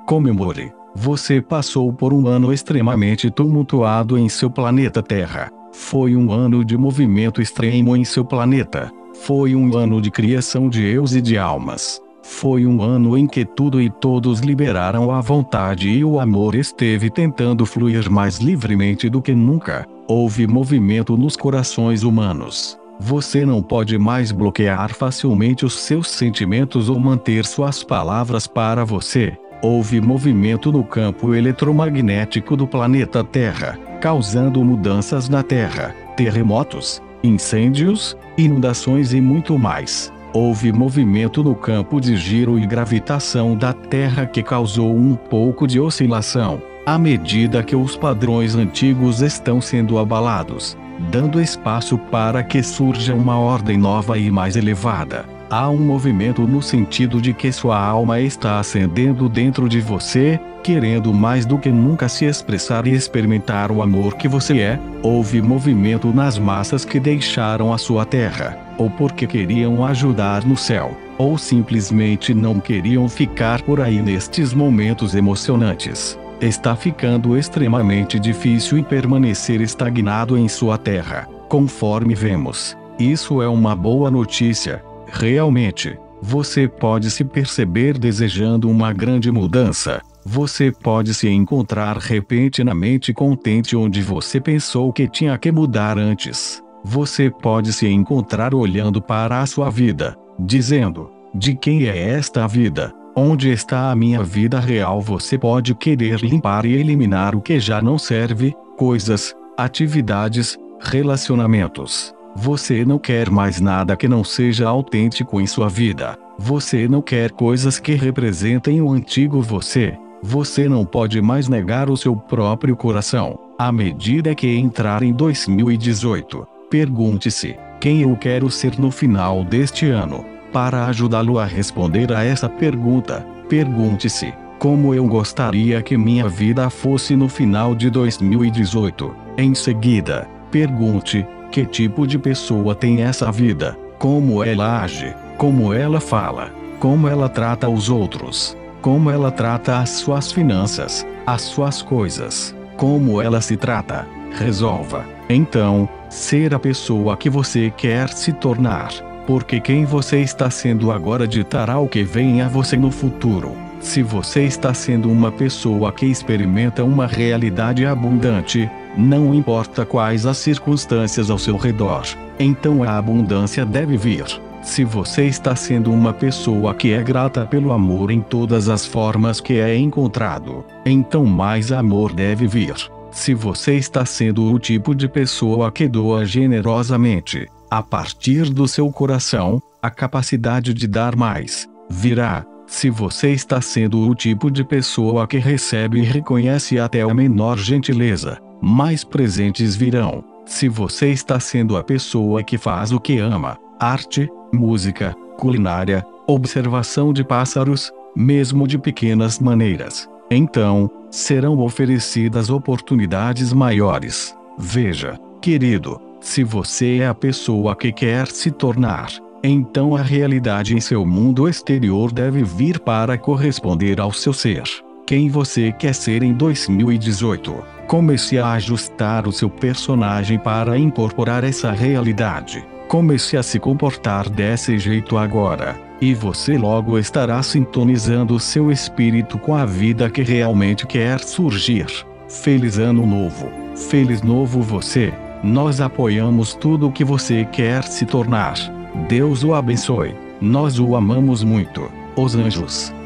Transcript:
Comemore. Você passou por um ano extremamente tumultuado em seu planeta Terra. Foi um ano de movimento extremo em seu planeta. Foi um ano de criação de eus e de almas. Foi um ano em que tudo e todos liberaram a vontade e o amor esteve tentando fluir mais livremente do que nunca. Houve movimento nos corações humanos. Você não pode mais bloquear facilmente os seus sentimentos ou manter suas palavras para você. Houve movimento no campo eletromagnético do planeta Terra, causando mudanças na Terra, terremotos, incêndios, inundações e muito mais. Houve movimento no campo de giro e gravitação da Terra que causou um pouco de oscilação, à medida que os padrões antigos estão sendo abalados, dando espaço para que surja uma ordem nova e mais elevada. Há um movimento no sentido de que sua alma está acendendo dentro de você, querendo mais do que nunca se expressar e experimentar o amor que você é. Houve movimento nas massas que deixaram a sua terra, ou porque queriam ajudar no céu, ou simplesmente não queriam ficar por aí nestes momentos emocionantes. Está ficando extremamente difícil permanecer estagnado em sua terra, conforme vemos. Isso é uma boa notícia. Realmente, você pode se perceber desejando uma grande mudança. Você pode se encontrar repentinamente contente onde você pensou que tinha que mudar antes. Você pode se encontrar olhando para a sua vida, dizendo: de quem é esta vida? Onde está a minha vida real? Você pode querer limpar e eliminar o que já não serve, coisas, atividades, relacionamentos. Você não quer mais nada que não seja autêntico em sua vida. Você não quer coisas que representem o antigo você. Você não pode mais negar o seu próprio coração. À medida que entrar em 2018, pergunte-se: quem eu quero ser no final deste ano? Para ajudá-lo a responder a essa pergunta, pergunte-se: como eu gostaria que minha vida fosse no final de 2018? Em seguida, pergunte: que tipo de pessoa tem essa vida? Como ela age? Como ela fala? Como ela trata os outros? Como ela trata as suas finanças, as suas coisas? Como ela se trata? Resolva, então, ser a pessoa que você quer se tornar. Porque quem você está sendo agora ditará o que vem a você no futuro. Se você está sendo uma pessoa que experimenta uma realidade abundante, não importa quais as circunstâncias ao seu redor, então a abundância deve vir. Se você está sendo uma pessoa que é grata pelo amor em todas as formas que é encontrado, então mais amor deve vir. Se você está sendo o tipo de pessoa que doa generosamente, a partir do seu coração, a capacidade de dar mais virá. Se você está sendo o tipo de pessoa que recebe e reconhece até a menor gentileza, mais presentes virão. Se você está sendo a pessoa que faz o que ama, arte, música, culinária, observação de pássaros, mesmo de pequenas maneiras, então, serão oferecidas oportunidades maiores. Veja, querido, se você é a pessoa que quer se tornar, então a realidade em seu mundo exterior deve vir para corresponder ao seu ser. Quem você quer ser em 2018? Comece a ajustar o seu personagem para incorporar essa realidade. Comece a se comportar desse jeito agora, e você logo estará sintonizando seu espírito com a vida que realmente quer surgir. Feliz Ano Novo! Feliz Novo você! Nós apoiamos tudo o que você quer se tornar. Deus o abençoe. Nós o amamos muito. Os anjos.